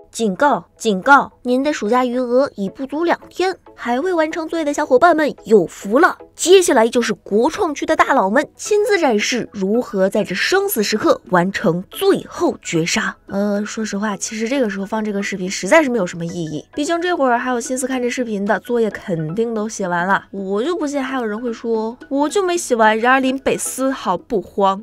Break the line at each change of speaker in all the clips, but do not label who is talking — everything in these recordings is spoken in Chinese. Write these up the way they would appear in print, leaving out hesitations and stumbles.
警告！警告！您的暑假余额已不足2天，还未完成作业的小伙伴们有福了。接下来就是国创区的大佬们亲自展示如何在这生死时刻完成最后绝杀。说实话，其实这个时候放这个视频实在是没有什么意义，毕竟这会儿还有心思看这视频的，作业肯定都写完了。我就不信还有人会说我就没写完，然而林北丝毫不慌。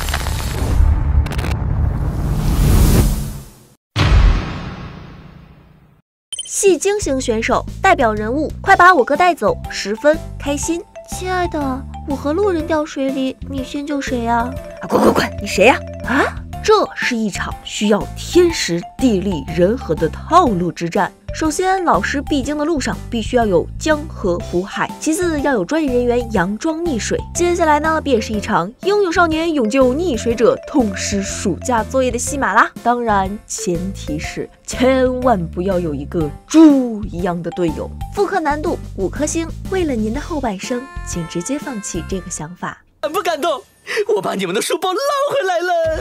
戏精型选手代表人物，快把我哥带走，十分开心。亲爱的，我和路人掉水里，你先救谁呀？滚！你谁呀？啊，这是一场需要天时地利人和的套路之战。首先，老师必经的路上必须要有江河湖海，其次要有专业人员佯装溺水。接下来呢，便是一场英勇少年勇救溺水者，痛失暑假作业的戏码啦。当然，前提是千万不要有一个猪一样的队友。复刻难度5颗星，为了您的后半生，请直接放弃这个想法。
感不感动？我把你们的书包捞回来了。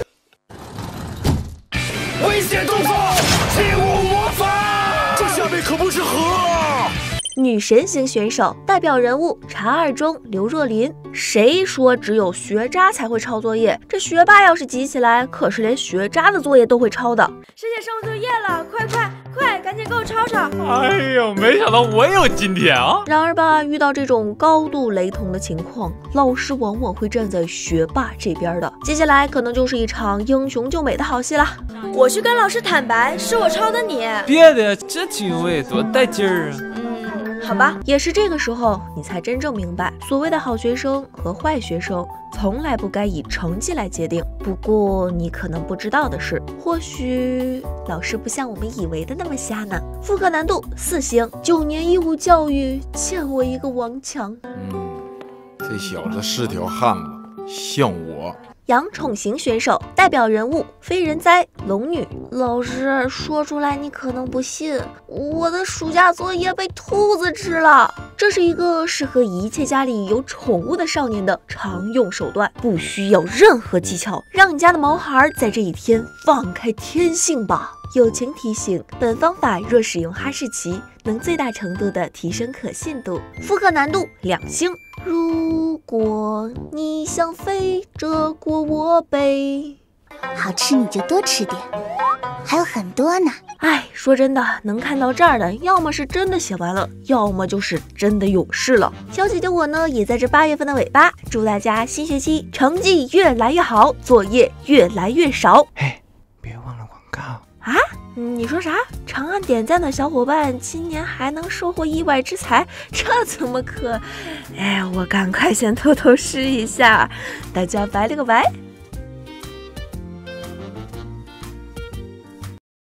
危险动作，切勿模仿。这下面可不是河。
女神型选手代表人物查二中刘若琳。谁说只有学渣才会抄作业？这学霸要是急起来，可是连学渣的作业都会抄的。
师姐上作业了，快，赶紧给我抄抄！
哎呦，没想到我有今天啊！
然而吧，遇到这种高度雷同的情况，老师往往会站在学霸这边的。接下来可能就是一场英雄救美的好戏啦。
我去跟老师坦白，是我抄的你。
别的，这机会多带劲儿啊！
好吧，也是这个时候，你才真正明白，所谓的好学生和坏学生，从来不该以成绩来界定。不过你可能不知道的是，或许老师不像我们以为的那么瞎呢。复刻难度4星，9年义务教育欠我一个王强。
这小子是条汉子，像我。
养宠型选手代表人物非人哉龙女。老师，说出来你可能不信，我的暑假作业被兔子吃了。这是一个适合一切家里有宠物的少年的常用手段，不需要任何技巧，让你家的毛孩在这一天放开天性吧。友情提醒：本方法若使用哈士奇，能最大程度的提升可信度。复刻难度2星。如果你想飞着过我背，
好吃你就多吃点，还有很多呢。
说真的，能看到这儿的，要么是真的写完了，要么就是真的勇士了。小姐姐我呢，也在这8月份的尾巴，祝大家新学期成绩越来越好，作业越来越少。
嘿，别忘了广告
啊！你说啥？长按点赞的小伙伴今年还能收获意外之财？这怎么可？我赶快先偷偷试一下。大家拜了个拜。